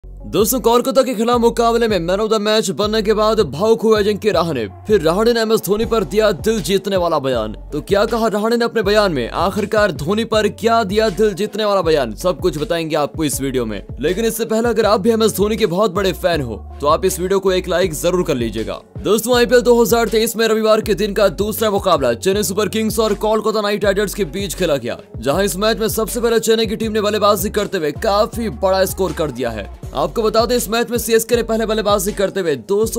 दोस्तों, कोलकाता के खिलाफ मुकाबले में मैन ऑफ द मैच बनने के बाद भावुक हुए अजिंक्य रहाणे। फिर रहाणे ने MS धोनी पर दिया दिल जीतने वाला बयान। तो क्या कहा रहाणे ने अपने बयान में? आखिरकार धोनी पर क्या दिया दिल जीतने वाला बयान? सब कुछ बताएंगे आपको इस वीडियो में। लेकिन इससे पहले अगर आप भी MS धोनी के बहुत बड़े फैन हो तो आप इस वीडियो को एक लाइक जरूर कर लीजिएगा। दोस्तों, IPL 2023 में रविवार के दिन का दूसरा मुकाबला चेन्नई सुपर किंग्स और कोलकाता नाइट राइडर्स के बीच खेला गया, जहां इस मैच में सबसे पहले चेन्नई की टीम ने बल्लेबाजी करते हुए काफी बड़ा स्कोर कर दिया है। आपको बता दें, इस मैच में CSK ने पहले बल्लेबाजी करते हुए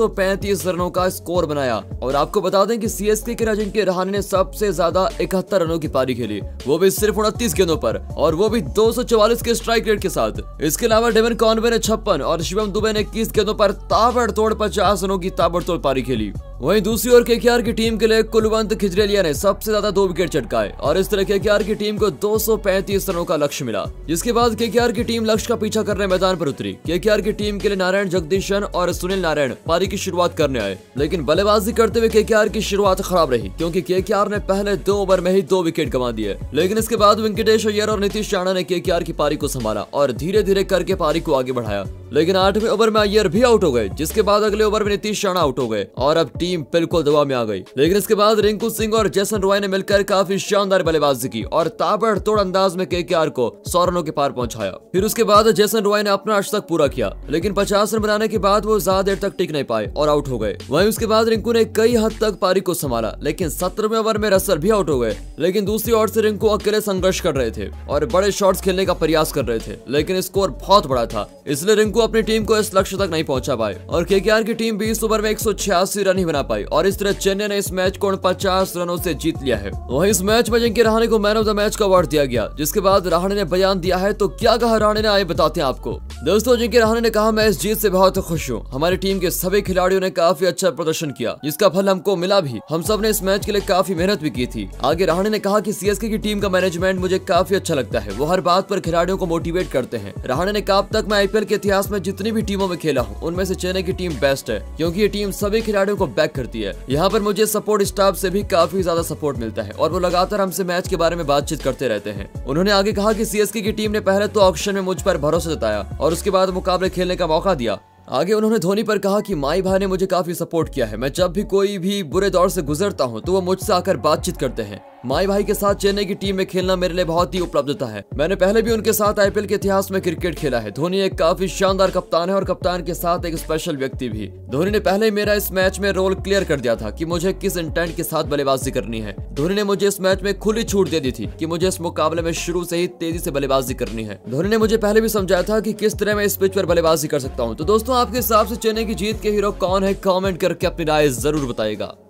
235 रनों का स्कोर बनाया। और आपको बता दें कि CSK के अजिंक्य रहाणे ने सबसे ज्यादा 71 रनों की पारी खेली, वो भी सिर्फ 29 गेंदों पर, और वो भी 244 के स्ट्राइक रेट के साथ। इसके अलावा डेवन कॉनवे ने 56 और शिवम दुबे ने 21 गेंदों पर ताबड़तोड़ 50 रनों की ताबड़तोड़ पारी खेली। वहीं दूसरी ओर KKR की टीम के लिए कुलवंत खिजरेलिया ने सबसे ज्यादा 2 विकेट चटकाए और इस तरह KKR की टीम को 235 रनों का लक्ष्य मिला। जिसके बाद KKR की टीम लक्ष्य का पीछा करने मैदान पर उतरी। KKR की टीम के लिए नारायण जगदीशन और सुनील नारायण पारी की शुरुआत करने आए, लेकिन बल्लेबाजी करते हुए KKR की शुरुआत खराब रही, क्योंकि KKR ने पहले 2 ओवर में ही 2 विकेट गंवा दिए। लेकिन इसके बाद वेंकटेश अय्यर और नीतीश राणा ने KKR की पारी को संभाला और धीरे धीरे करके पारी को आगे बढ़ाया। लेकिन 8वें ओवर में अय्यर भी आउट हो गए, जिसके बाद अगले ओवर में नीतीश राणा आउट हो गए और अब टीम बिल्कुल दबाव में आ गई। लेकिन इसके बाद रिंकू सिंह और जेसन रॉय ने मिलकर काफी शानदार बल्लेबाजी की और ताबड़तोड़ अंदाज में KKR को 100 रनों के पार पहुंचाया। फिर उसके बाद जेसन रॉय ने अपना अशतक पूरा किया, लेकिन 50 रन बनाने के बाद वो ज्यादा देर तक टिक नहीं पाए और आउट हो गए। वहीं उसके बाद रिंकू ने कई हद तक पारी को संभाला, लेकिन 17वें ओवर में रसल भी आउट हो गए। लेकिन दूसरी ओर से रिंकू अकेले संघर्ष कर रहे थे और बड़े शॉट्स खेलने का प्रयास कर रहे थे, लेकिन स्कोर बहुत बड़ा था, इसलिए रिंकू अपनी टीम को इस लक्ष्य तक नहीं पहुंचा पाए और KKR की टीम 20 ओवर में 186 रन ही बना पाई और इस तरह चेन्नई ने इस मैच को 50 रनों से जीत लिया है। वहीं इस मैच में अजिंक्य रहाणे को मैन ऑफ द मैच का अवार्ड दिया गया, जिसके बाद रहाणे ने बयान दिया है। तो क्या कहा रहाणे ने, आइए बताते हैं आपको। दोस्तों, अजिंक्य रहाणे ने कहा, मैं इस जीत से बहुत खुश हूँ। हमारी टीम के सभी खिलाड़ियों ने काफी अच्छा प्रदर्शन किया, जिसका फल हमको मिला भी। हम सब ने इस मैच के लिए काफी मेहनत भी की थी। आगे रहाणे ने कहा कि CSK की टीम का मैनेजमेंट मुझे काफी अच्छा लगता है, वो हर बात पर खिलाड़ियों को मोटिवेट करते हैं। रहाणे ने कहा, अब तक मैं IPL के इतिहास में जितनी भी टीमों में खेला हूँ उनमें से चेन्नई की टीम बेस्ट है, क्योंकि ये टीम सभी खिलाड़ियों को बैक करती है। यहाँ पर मुझे सपोर्ट स्टाफ से भी काफी ज्यादा सपोर्ट मिलता है और वो लगातार हमसे मैच के बारे में बातचीत करते रहते हैं। उन्होंने आगे कहा कि CSK की टीम ने पहले तो ऑक्शन में मुझ पर भरोसा जताया और उसके बाद मुकाबले खेलने का मौका दिया। आगे उन्होंने धोनी पर कहा कि माई भाई ने मुझे काफी सपोर्ट किया है। मैं जब भी कोई भी बुरे दौर से गुजरता हूं तो वो मुझसे आकर बातचीत करते हैं। माई भाई के साथ चेन्नई की टीम में खेलना मेरे लिए बहुत ही उपलब्धता है। मैंने पहले भी उनके साथ IPL के इतिहास में क्रिकेट खेला है। धोनी एक काफी शानदार कप्तान है और कप्तान के साथ एक स्पेशल व्यक्ति भी। धोनी ने पहले ही मेरा इस मैच में रोल क्लियर कर दिया था कि मुझे किस इंटेंट के साथ बल्लेबाजी करनी है। धोनी ने मुझे इस मैच में खुली छूट दे दी थी कि मुझे इस मुकाबले में शुरू से ही तेजी से बल्लेबाजी करनी है। धोनी ने मुझे पहले भी समझाया था कि किस तरह मैं इस पिच पर बल्लेबाजी कर सकता हूँ। तो दोस्तों, आपके हिसाब से चेन्नई की जीत के हीरो कौन है? कमेंट करके अपनी राय जरूर बताइएगा।